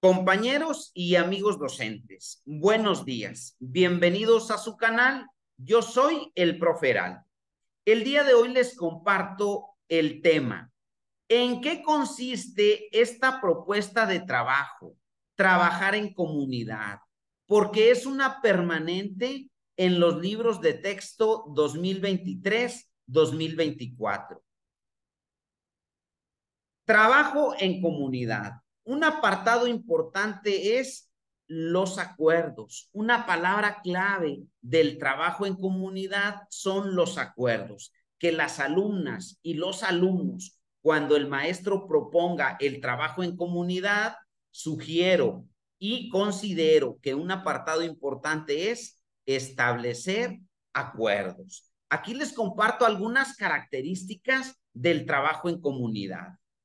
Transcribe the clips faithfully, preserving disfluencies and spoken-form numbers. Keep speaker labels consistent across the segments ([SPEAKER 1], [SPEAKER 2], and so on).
[SPEAKER 1] Compañeros y amigos docentes, buenos días. Bienvenidos a su canal. Yo soy el profe Heraldo. El día de hoy les comparto el tema. ¿En qué consiste esta propuesta de trabajo? Trabajar en comunidad, porque es una permanente en los libros de texto dos mil veintitrés dos mil veinticuatro. Trabajo en comunidad. Un apartado importante es los acuerdos. Una palabra clave del trabajo en comunidad son los acuerdos, que las alumnas y los alumnos, cuando el maestro proponga el trabajo en comunidad, sugiero y considero que un apartado importante es establecer acuerdos. Aquí les comparto algunas características del trabajo en comunidad.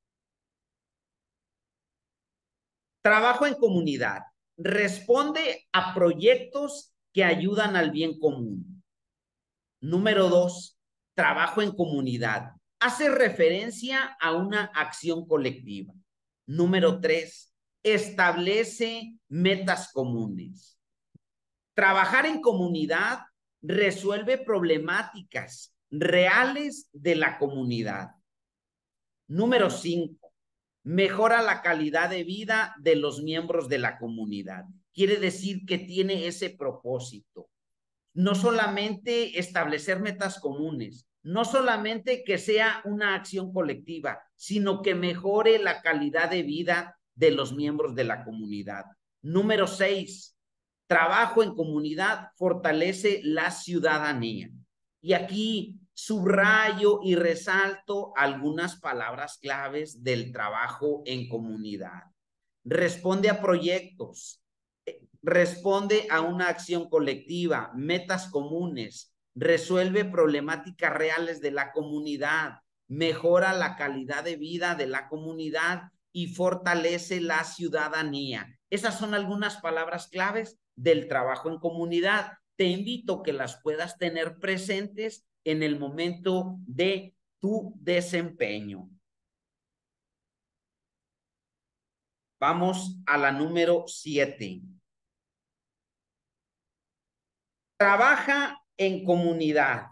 [SPEAKER 1] Trabajo en comunidad. Responde a proyectos que ayudan al bien común. Número dos, trabajo en comunidad. Hace referencia a una acción colectiva. Número tres, establece metas comunes. Trabajar en comunidad resuelve problemáticas reales de la comunidad. Número cinco, mejora la calidad de vida de los miembros de la comunidad. Quiere decir que tiene ese propósito. No solamente establecer metas comunes, no solamente que sea una acción colectiva, sino que mejore la calidad de vida de los miembros de la comunidad. Número seis, trabajo en comunidad fortalece la ciudadanía. Y aquí subrayo y resalto algunas palabras claves del trabajo en comunidad. Responde a proyectos, responde a una acción colectiva, metas comunes, resuelve problemáticas reales de la comunidad, mejora la calidad de vida de la comunidad y fortalece la ciudadanía. Esas son algunas palabras claves del trabajo en comunidad. Te invito a que las puedas tener presentes en el momento de tu desempeño. Vamos a la número siete. Trabaja en comunidad,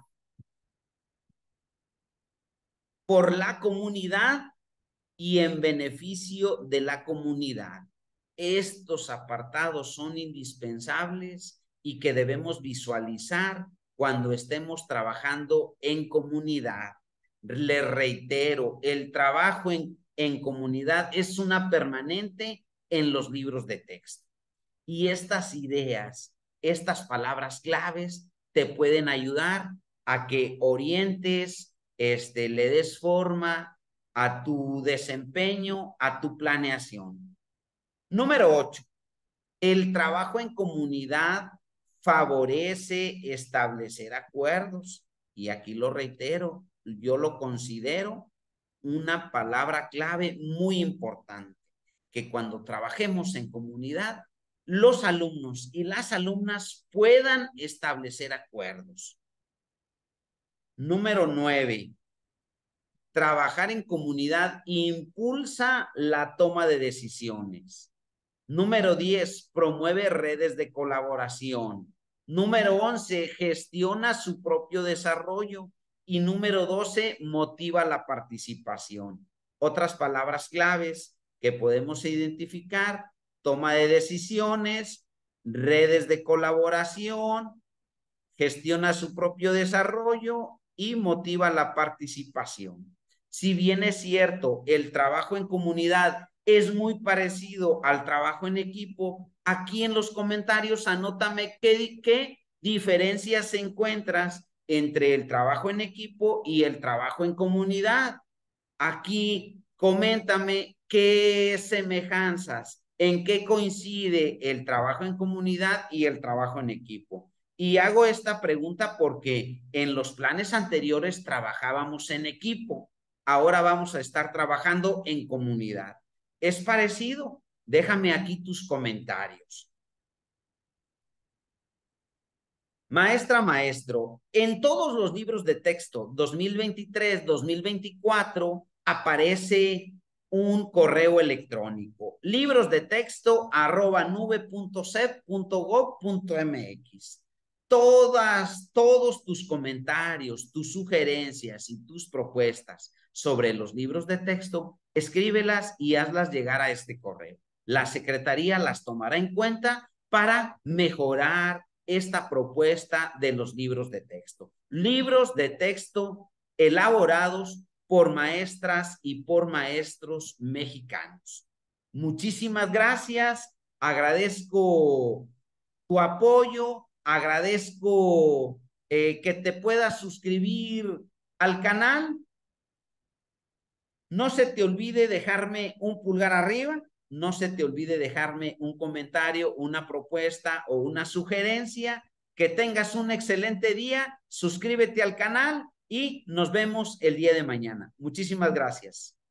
[SPEAKER 1] por la comunidad y en beneficio de la comunidad. Estos apartados son indispensables y que debemos visualizar cuando estemos trabajando en comunidad. Le reitero, el trabajo en, en comunidad es una permanente en los libros de texto. Y estas ideas, estas palabras claves te pueden ayudar a que orientes, este, le des forma a tu desempeño, a tu planeación. Número ocho, el trabajo en comunidad favorece establecer acuerdos. Y aquí lo reitero, yo lo considero una palabra clave muy importante, que cuando trabajemos en comunidad, los alumnos y las alumnas puedan establecer acuerdos. Número nueve, trabajar en comunidad impulsa la toma de decisiones. Número diez, promueve redes de colaboración. Número once, gestiona su propio desarrollo. Y número doce, motiva la participación. Otras palabras claves que podemos identificar: toma de decisiones, redes de colaboración, gestiona su propio desarrollo y motiva la participación. Si bien es cierto, el trabajo en comunidad es muy parecido al trabajo en equipo, aquí en los comentarios anótame qué, qué diferencias encuentras entre el trabajo en equipo y el trabajo en comunidad. Aquí coméntame qué semejanzas, en qué coincide el trabajo en comunidad y el trabajo en equipo. Y hago esta pregunta porque en los planes anteriores trabajábamos en equipo. Ahora vamos a estar trabajando en comunidad. ¿Es parecido? Déjame aquí tus comentarios. Maestra, maestro, en todos los libros de texto dos mil veintitrés, dos mil veinticuatro aparece un correo electrónico, libros de texto arroba nube punto sep punto gob punto mx. Todas, todos tus comentarios, tus sugerencias y tus propuestas sobre los libros de texto, escríbelas y hazlas llegar a este correo. La Secretaría las tomará en cuenta para mejorar esta propuesta de los libros de texto. Libros de texto elaborados por maestras y por maestros mexicanos. Muchísimas gracias. Agradezco tu apoyo. Agradezco eh, que te puedas suscribir al canal. No se te olvide dejarme un pulgar arriba. No se te olvide dejarme un comentario, una propuesta o una sugerencia. Que tengas un excelente día. Suscríbete al canal y nos vemos el día de mañana. Muchísimas gracias.